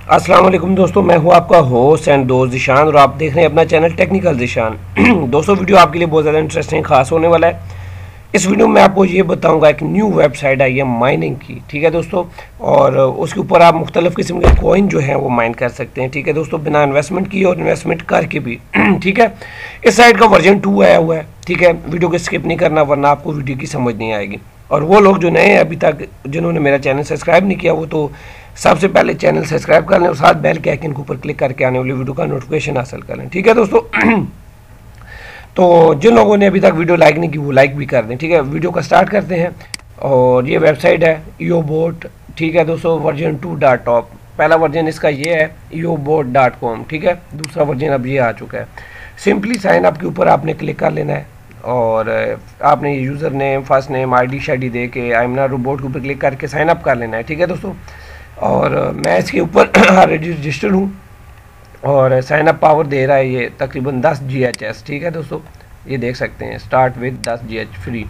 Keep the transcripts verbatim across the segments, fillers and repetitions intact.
अस्सलाम वालेकुम दोस्तों, मैं हूं आपका होस्ट एंड दोस्त जिशान और आप देख रहे हैं अपना चैनल टेक्निकल जिशान। दोस्तों, वीडियो आपके लिए बहुत ज़्यादा इंटरेस्टिंग खास होने वाला है। इस वीडियो में आपको ये बताऊंगा एक न्यू वेबसाइट आई है माइनिंग की, ठीक है दोस्तों। और उसके ऊपर आप मुख्तलिफ़ किस्म के कॉइन जो हैं वो माइन कर सकते हैं, ठीक है दोस्तों, बिना इन्वेस्टमेंट किए और इन्वेस्टमेंट करके भी। ठीक है, इस साइट का वर्जन टू आया हुआ है, ठीक है। वीडियो को स्किप नहीं करना वरना आपको वीडियो की समझ नहीं आएगी। और वो लोग जो नए हैं अभी तक जिन्होंने मेरा चैनल सब्सक्राइब नहीं किया, वो तो सबसे पहले चैनल सब्सक्राइब कर लें और साथ बेल के आइकन के ऊपर क्लिक करके आने वाली वीडियो का नोटिफिकेशन हासिल कर लें, ठीक है दोस्तों। तो जिन लोगों ने अभी तक वीडियो लाइक नहीं की वो लाइक भी कर दें, ठीक है। वीडियो का स्टार्ट करते हैं। और ये वेबसाइट है eobot, ठीक है दोस्तों, वर्जन टू डॉट टॉप। पहला वर्जन इसका ये है eobot डॉट कॉम, ठीक है। दूसरा वर्जन अब ये आ चुका है। सिंपली साइन अप के ऊपर आपने क्लिक कर लेना है और आपने user name, first name, I D शाडी दे के आई एम ना रोबोट के ऊपर क्लिक करके साइन अप कर लेना है, ठीक है दोस्तों। और मैं इसके ऊपर ऑलरेडी रजिस्टर्ड हूँ और साइन अप पावर दे रहा है ये तकरीबन दस जी एच एस, ठीक है दोस्तों। ये देख सकते हैं, स्टार्ट विद दस जी एच फ्री।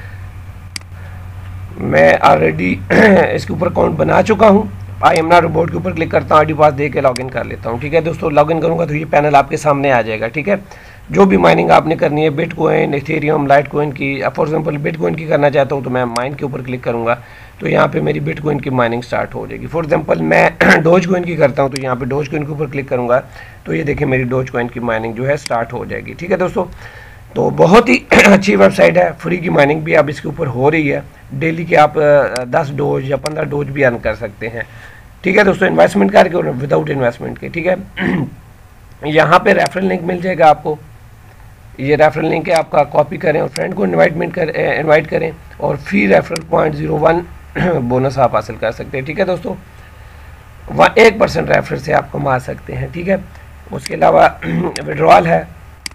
मैं ऑलरेडी इसके ऊपर अकाउंट बना चुका हूँ। आई एम ना रोबोट के ऊपर क्लिक करता हूँ, आई डी पास दे के लॉगिन कर लेता हूँ, ठीक है दोस्तों। लॉगिन करूँगा तो ये पैनल आपके सामने आ जाएगा, ठीक है। जो भी माइनिंग आपने करनी है, बिटकॉइन, इथेरियम, लाइटकॉइन की, फॉर एग्जांपल बिटकॉइन की करना चाहता हूँ तो मैं माइन के ऊपर क्लिक करूँगा तो यहाँ पे मेरी बिटकॉइन की माइनिंग स्टार्ट हो जाएगी। फॉर एग्जांपल मैं डोज कॉइन की करता हूँ तो यहाँ पे डोज कॉइन के ऊपर क्लिक करूँगा तो ये देखिए मेरी डोज कॉइन की माइनिंग जो है स्टार्ट हो जाएगी, ठीक है दोस्तों। तो बहुत ही अच्छी वेबसाइट है, फ्री की माइनिंग भी अब इसके ऊपर हो रही है। डेली के आप दस डोज या पंद्रह डोज भी अर्न कर सकते हैं, ठीक है दोस्तों, इन्वेस्टमेंट करके और विदाउट इन्वेस्टमेंट के, ठीक है। यहाँ पे रेफरल लिंक मिल जाएगा आपको। ये रेफरल लिंक है, आपका कॉपी करें और फ्रेंड को इनवाइटमेंट कर इनवाइट करें और free referral point zero one bonus आप हासिल कर सकते हैं, ठीक है दोस्तों। वह एक परसेंट रेफरल से आप कमा सकते हैं, ठीक है। उसके अलावा विड्रॉल है,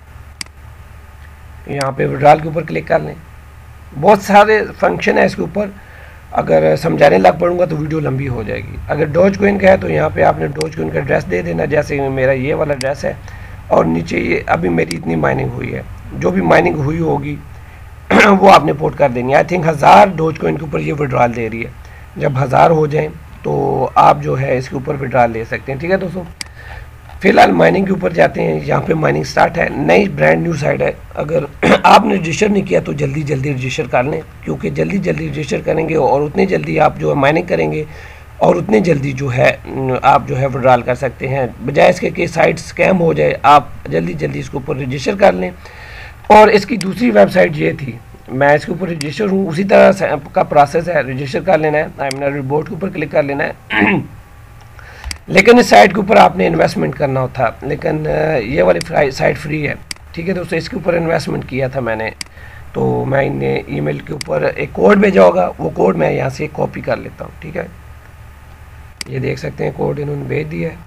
यहाँ पे विड्रॉल के ऊपर क्लिक कर लें। बहुत सारे फंक्शन है इसके ऊपर, अगर समझाने लग पड़ूंगा तो वीडियो लंबी हो जाएगी। अगर डोज कॉइन का है तो यहाँ पे आपने डोज कॉइन का एड्रेस दे देना, जैसे मेरा ये वाला एड्रेस है। और नीचे ये अभी मेरी इतनी माइनिंग हुई है, जो भी माइनिंग हुई होगी वो आपने पोर्ट कर देनी है। आई थिंक हज़ार डोज कॉइन के ऊपर ये विड्रॉल दे रही है। जब हज़ार हो जाए तो आप जो है इसके ऊपर विड्रॉल ले सकते हैं, ठीक है दोस्तों। फिलहाल माइनिंग के ऊपर जाते हैं। यहाँ पे माइनिंग स्टार्ट है, नई ब्रांड न्यू साइट है। अगर आपने रजिस्टर नहीं किया तो जल्दी जल्दी रजिस्टर कर लें, क्योंकि जल्दी जल्दी रजिस्टर करेंगे और उतनी जल्दी आप जो है माइनिंग करेंगे और उतने जल्दी जो है आप जो है विड्रॉल कर सकते हैं। बजाय इसके कि साइट स्कैम हो जाए, आप जल्दी जल्दी इसके ऊपर रजिस्टर कर लें। और इसकी दूसरी वेबसाइट ये थी, मैं इसके ऊपर रजिस्टर हूँ, उसी तरह का प्रोसेस है। रजिस्टर कर लेना है, आई एम ना रोबोट के ऊपर क्लिक कर लेना है। लेकिन इस साइट के ऊपर आपने इन्वेस्टमेंट करना होता, लेकिन ये वाली साइट फ्री है, ठीक है दोस्तों। इसके ऊपर इन्वेस्टमेंट किया था मैंने, तो मैं इन्हें ईमेल के ऊपर एक कोड भेजा होगा, वो कोड मैं यहाँ से कॉपी कर लेता हूँ, ठीक है। ये देख सकते हैं कोड इन्होंने भेज दिया है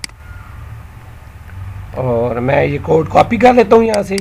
और मैं ये कोड कॉपी कर लेता हूँ यहाँ से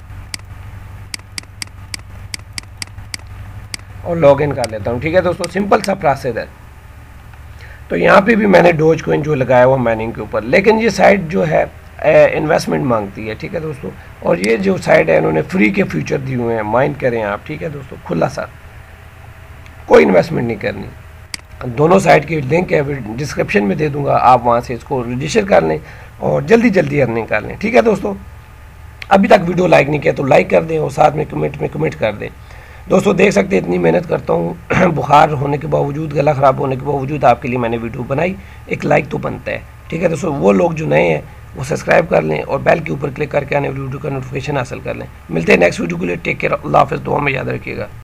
और लॉगिन कर लेता हूँ, ठीक है दोस्तों। सिंपल सा प्रोसेस है। तो यहाँ पे भी मैंने डोज कॉइन जो लगाया हुआ माइनिंग के ऊपर, लेकिन ये साइट जो है इन्वेस्टमेंट मांगती है, ठीक है दोस्तों। और ये जो साइट है इन्होंने फ्री के फ्यूचर दिए हुए हैं, माइन करें आप, ठीक है दोस्तों, खुला सा, कोई इन्वेस्टमेंट नहीं करनी। दोनों साइट की लिंक है डिस्क्रिप्शन में दे दूंगा, आप वहाँ से इसको रजिस्टर कर लें और जल्दी जल्दी अर्निंग कर लें, ठीक है दोस्तों। अभी तक वीडियो लाइक नहीं किया तो लाइक कर दें और साथ में कमेंट में कमेंट कर दें। दोस्तों देख सकते हैं इतनी मेहनत करता हूँ बुखार होने के बावजूद, गला ख़राब होने के बावजूद आपके लिए मैंने वीडियो बनाई, एक लाइक तो बनता है, ठीक है दोस्तों। वो लोग जो नए हैं वो सब्सक्राइब कर लें और बेल के ऊपर क्लिक करके आने वाली वीडियो का नोटिफिकेशन हासिल कर लें। मिलते हैं नेक्स्ट वीडियो के लिए। टेक केयर, अल्लाह हाफ़िज़, दुआ में याद रखिएगा।